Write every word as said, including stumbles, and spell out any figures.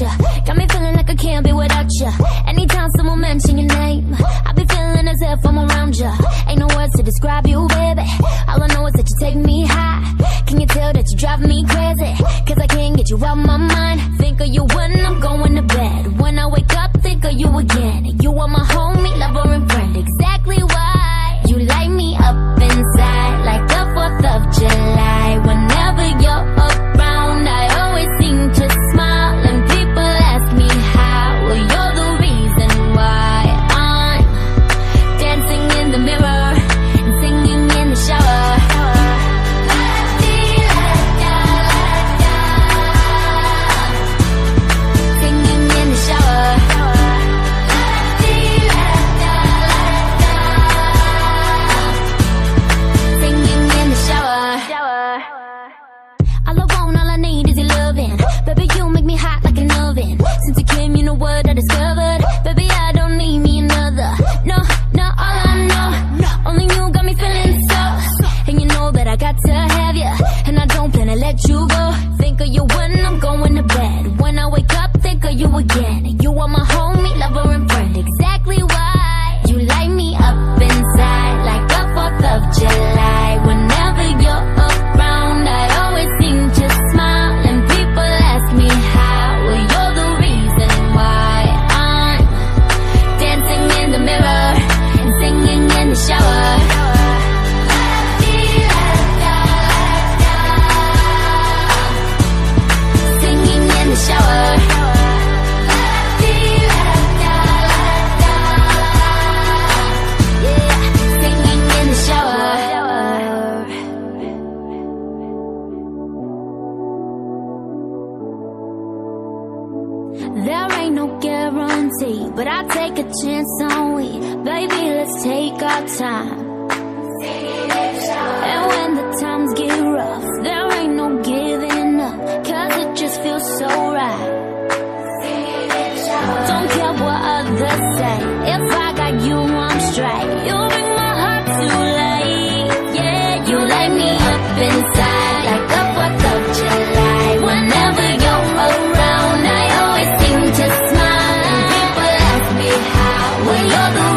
ya. Got me feeling like I can't be without ya. Anytime someone mention your name, I be feeling as if I'm around ya. Ain't no words to describe you, baby. All I know is that you take me high. Can you tell that you drive me crazy? Cause I can't get you out my mind. Think of you when I'm going to bed. When I wake up, think of you again. You are my homie, lover and friend. Exactly why you light me up inside like the fourth of July. Whenever you're around, I always seem to smile. And people ask me how. Well, you're the reason why I'm dancing in the mirror and singing in the shower. Singing in the shower. Singing in the shower. All I want, all I need is your loving. Baby, you make me hot like an oven. Since you came, you know what I discovered. Baby, I don't need me another. No, no, all I know, only you got me feeling so. And you know that I got to have you, and I don't plan to let you go. Think of you when I'm going to bed. When I wake up, think of you again. You are my homie, lover and friend. Exactly why you light me up inside like the fourth of July. Whenever you're around, I always seem to smile. And people ask me how. Well, you're the reason why I'm dancing in the mirror and singing in the shower. Singing in the shower. Yeah, singing in the shower. There ain't no guarantee, but I take a chance on we. Baby, let's take our time. And when the times get rough, there ain't no giving up, cause it just feels so right. Don't care what others say, if I got you, I'm straight. You bring my heart to life, yeah. You light me up inside like the fourth of July. Whenever you're around, I always seem to smile. And people ask me how. Well, you're the